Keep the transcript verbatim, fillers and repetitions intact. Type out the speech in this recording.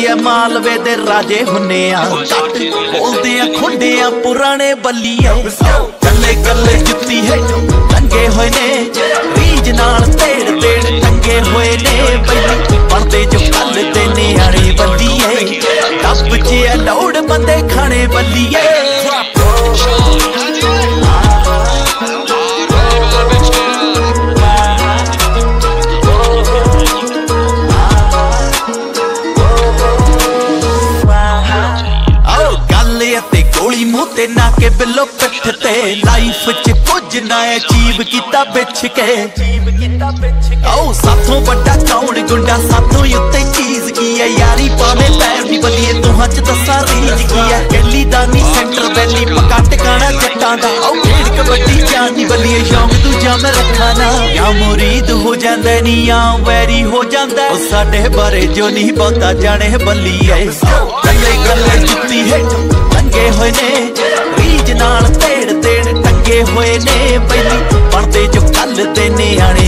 है मालवे दे राजे हुन्ने आ कट बोलदे आ खुंडे आ पुराने बल्लिए कल्ले कल्ले जुत्ती है टंगे होए ने रीज नाल तेड़ तेड़ टंगे होए ने बल्ली बनदे जो कल दे न्याणे बल्लिए टप च लौड़ बंदे खाने बल्लिए गोली मुँह ते ना के बिलो पिठ ते लाइफ च कुछ ना अचीव किता बिछ के ओ साथों बड़ा कौन गुंडा साथों उत्ते चीज की है यारी पावे पैर दी बलिए तुहां च दसा रीज की है गली दा नी सेंटर वैली पक्का टिकाना जट्टां दा ओ खेड़ कबड्डी जानी बलिए शौक दूजा मैं रखा ना या मुरीद हो जांदा नी या वैरी हो जांदा ओ साडे बारे जो नहीं बहुता जाने बलिए गल्ले गल्ले जुत्ती है टंगे होए ने रीज नाल तेड़ तेड़ टंगे होए ने पहली बनदे जो कल दे न्याणे